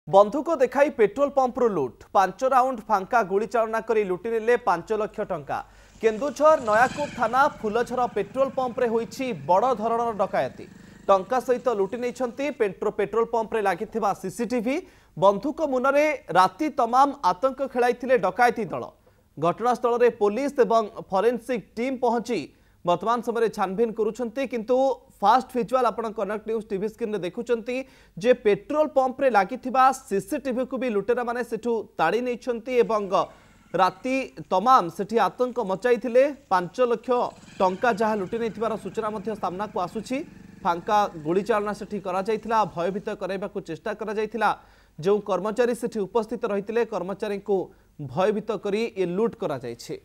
बंधुक देखाई पेट्रोल पंपरू लुट 5 राउंड फांका गुली चालना करी लुटि नेले 5 लाख टंका। केन्दुझर नयाकोट थाना फुलझर पेट्रोल पंप रे होईछि बड़ धरणर डकायती। टंका सहित लुटि नेइछंती पेट्रोल पंप रे लागिथिबा सीसीटीवी। बंधुक मुनरे राति तमाम आतंक खेलाइथिले डकायती दल। घटनास्थल रे पुलिस एवं फॉरेंसिक टीम पहुंची वर्तमान समय छानभिन करुछंती। किंतु फास्ट विजुअल आपण कनेक्ट न्यूज टीवी स्क्रीन रे देखुछंती जे पेट्रोल पंप रे लागिथिबा सीसीटीवी को भी लुटेरा माने सेठू ताड़ी नेइछंती एवं राति तमाम सेठी आतंक मचाइथिले। 5 लाख टंका जहा लुटि नेथिबार सूचना मध्य सामना को आसुछि। फांका गुली चालना सेठी करा जायथिला, भयभीत कराइबाकू चेष्टा करा जायथिला। जो कर्मचारी सेठी उपस्थित रहिथिले कर्मचारी को भयभीत करी ए लूट करा जायछि।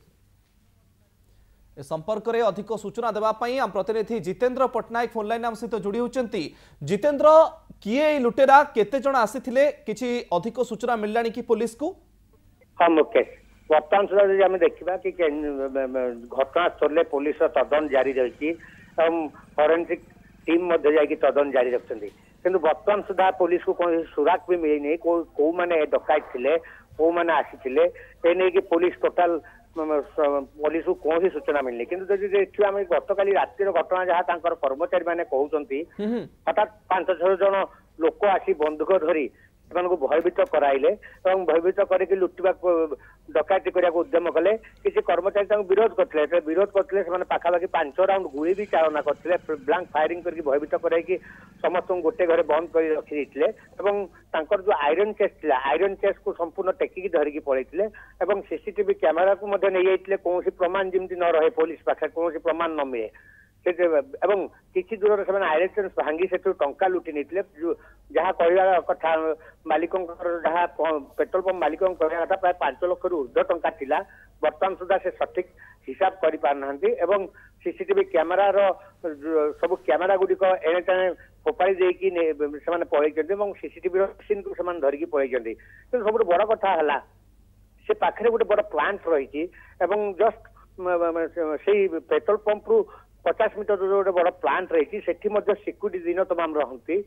संपर्क में अधिक सूचना देवाई आम प्रतिनिधि जितेंद्र पट्टनायक फोन लाइन आम सहित जोड़ी होती। जितेंद्र, किए लुटेरा केते जण आसीथिले किछि अधिक सूचना मिललानी कि पुलिस को? हाँ मुकेश, वर्तमान सुधा आम देखा कि घटनास्थल पुलिस तदन जारी रही। फॉरेंसिक टीम तदन जारी रखते किंतु वर्तमान सुधा पुलिस को कौन सुराग भी मिलनी कौ मैंने डकायत थे कौ मैंने आसी कि पुलिस टोटाल पुलिस को कौन सूचना मिलनी। किंतु देखिए आम गतकाली रातिर घटना जहाँ कर्मचारी मैंने कहते हठात 5-6 जन लोक आसी बंदूक धरी से भयभीत कराइले भयभीत करके लुटिबा डकायती करने उद्यम कले। किसी कर्मचारी विरोध करते पाखापाखि 5 राउंड गुली भी चालना करते ब्लांक फायरिंग करके भयभीत कराई समस्त गोटे घरे बंद कर रखी जो आयरन चेस था आयरन चेस को संपूर्ण टेकिकी धरिकी पलैते सीसीटीवी कैमेरा को नहीं कौन प्रमाण जमी न रहे पुलिस पाखे कौन प्रमाण न मिले एवं किसी दूर से आयरन चेस भांगी से टंका लुटि नहीं जहाँ कहवा कथा मालिक जहाँ पेट्रोल पंप मालिक कहवा कथा प्राय 5 लाख ऊर्ध्व टंका थिला। वर्तमान सुधा से सठिक हिसाब कर पारना सीसीटीवी कैमेरा सब कैमेरा गुड़िक एणे तेणे फोपाड़ी देकी पलैं सीसीटीवी मशीन को धरिकी पलैं। सब बड़ कथा है से पाखे गोटे बड़ प्लांट रही जस्ट से पेट्रोल पंप रु 50 मीटर दूर गोटे बड़ प्लांट रही सिक्यूरीटी दिन तमाम रहती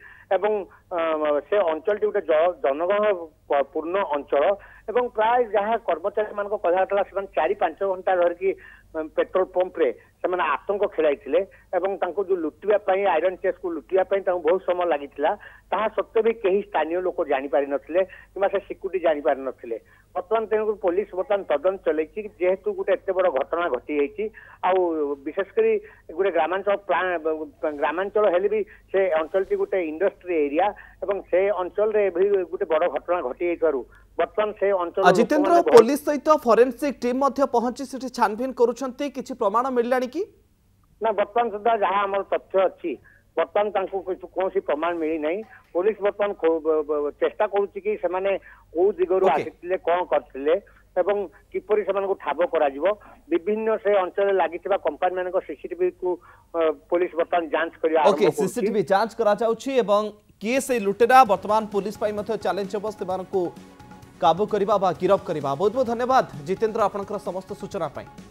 से अंचल गोटे जनगण पूर्ण अंचल प्राय जहाँ कर्मचारी मान कहता 4-5 घंटा धरिकी पेट्रोल पंप रे से आतंक खेलाई जो लुटापी आयरन चेस को लुटापी बहुत समय लगी सत्वे भी कहीं स्थानीय लोक जापारि नथिले कि से सिक्यूरीटी जापारि नथिले। बर्तमान तेणुक पुलिस बर्तमान तदन चल जेहेतु गोटे एत बड़ घटना घटी विशेषकर गोटे ग्रामांचल हेले भी से अंचल गोटे इंडस्ट्री एरिया से अंचल गोटे बड़ घटना घटी बर्तमान से अंचल जितेंद्र पुलिस सहित फॉरेंसिक टीम पहुंची से छानभिन करुछंती किछि प्रमाण मिललानी कि ना? वर्तमान सुधा जहाँ आम तथ्य अच्छी बर्तमान कौन प्रमाण मिली नहीं। पुलिस बर्तमान चेष्टा करुच्ची कि से कौ दिगरु आसी कौन करते किपरि से ठाब करा विभिन्न से अंचल लगी कंपानी मान सीसीटीवी को पुलिस बर्तमान जांच कर सीसीटीवी जांच करा जाउछि एवं किए से लुटेरा वर्तमान पुलिस चैलेंज हम से काबू करने गिरफ करने। बहुत बहुत धन्यवाद जितेंद्र आपनकर समस्त सूचना पाई।